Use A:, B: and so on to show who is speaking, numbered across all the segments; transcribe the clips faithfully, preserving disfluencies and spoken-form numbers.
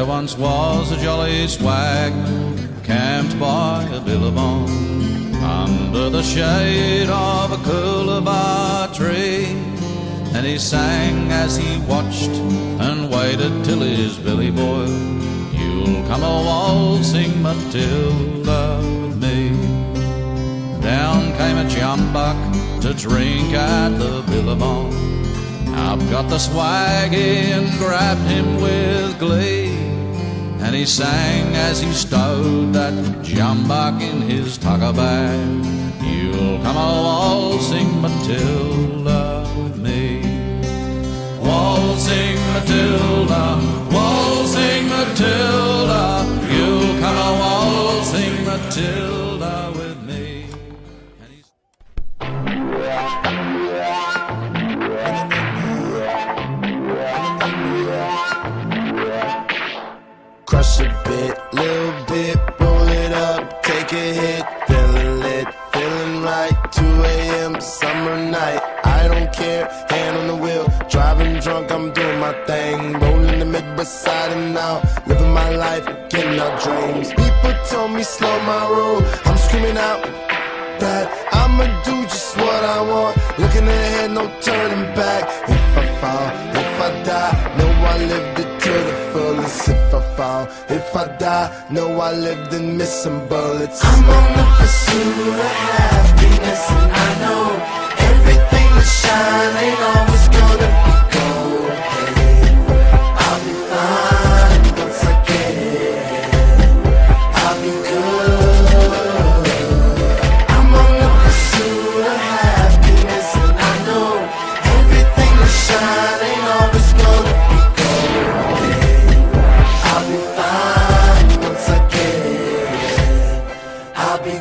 A: There once was a jolly swag camped by a billabong under the shade of a coolabah tree, and he sang as he watched and waited till his belly boiled. You'll come a waltzing Matilda with me. Down came a jumbuck to drink at the billabong. Up got the swaggy and grabbed him with glee, and he sang as he stowed that jumbuck in his tucker bag. You'll come a waltzing Matilda with me. Waltzing Matilda, waltzing Matilda, you'll come a waltzing Matilda with me. And he's
B: crush a bit, little bit, roll it up, take a hit, feeling lit, feeling right, two A M summer night, I don't care, hand on the wheel, driving drunk, I'm doing my thing, rolling the mid beside and now, living my life, getting out dreams. People told me slow my roll, I'm screaming out that I'ma do just what I want, looking ahead, no turning back. If I fall, if I die, know I lived it to the fullest. If I fall, if I die, know I lived in missing bullets. I'm on the pursuit of happiness, and I know everything that shine ain't always gonna be gold. Hey, I'll be fine once I get it. I'll be good. I'm on the pursuit of happiness, and I know everything that shine ain't always gonna be gold. Hey, I'll be fine once I get it. I'll be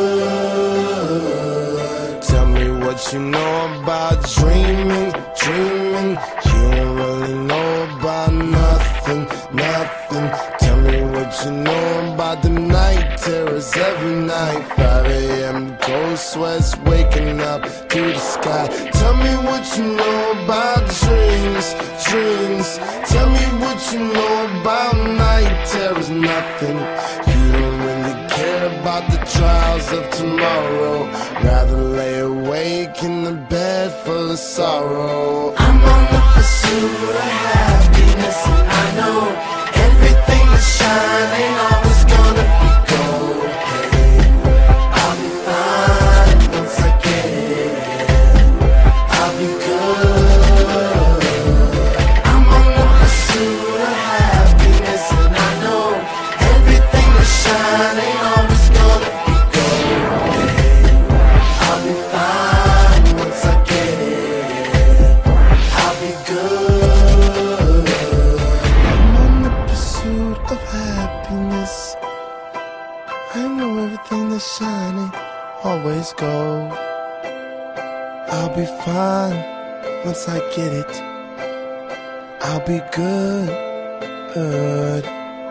B: good. Tell me what you know about dreaming, dreaming. You don't really know about nothing, nothing. Tell me what you know about the night terrors every night. five A M cold sweats waking up to the sky. Tell me what you know about dreams, dreams. Tell me what you know about night terrors, nothing. You don't really care about the trials of tomorrow, rather lay awake in the bed full of sorrow. I'm on the pursuit of happiness, and I know everything that shine ain't always gonna be gold. Hey, I'll be fine once I get it. I'll be good. I'm on the pursuit of happiness, and I know everything that shine ain't always gonna be gold. Hey, I'll be fine once I get it. I'll be good. I'm on the pursuit of happiness. I know everything that's shining always gold. I'll be fine once I get it. I'll be good, good.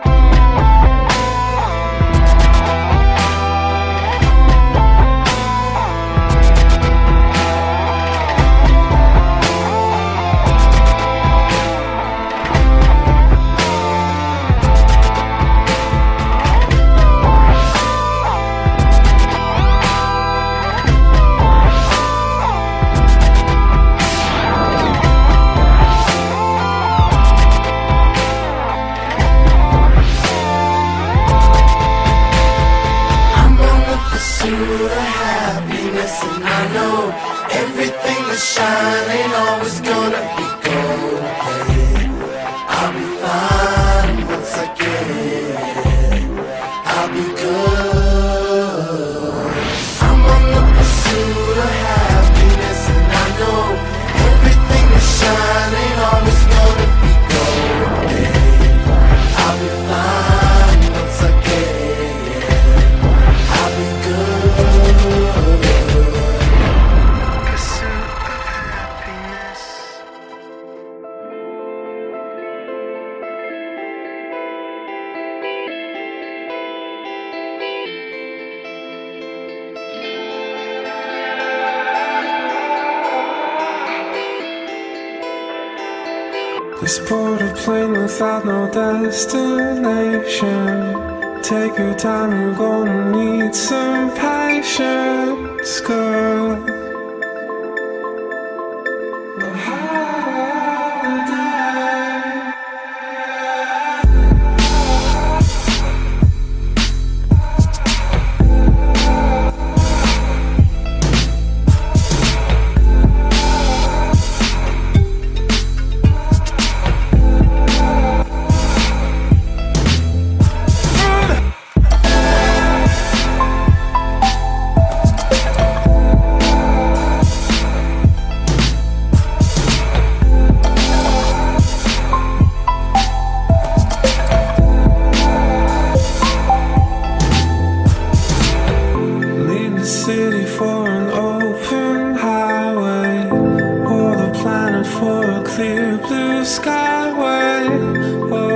B: Pursuit of happiness, and I know everything that shine ain't always gonna be gold. Hey, I'll be fine once I get it. I'll be good. I'm on the pursuit of happiness, and I know everything that shine ain't always gonna be gold. Hey, I'll be fine once I get it. I'll be good. Pursuit of happiness.
C: Let's board a plane without no destination. Take your time, you're gonna need some patience, girl. The holiday. City for an open highway, or the planet for a clear blue skyway. Oh.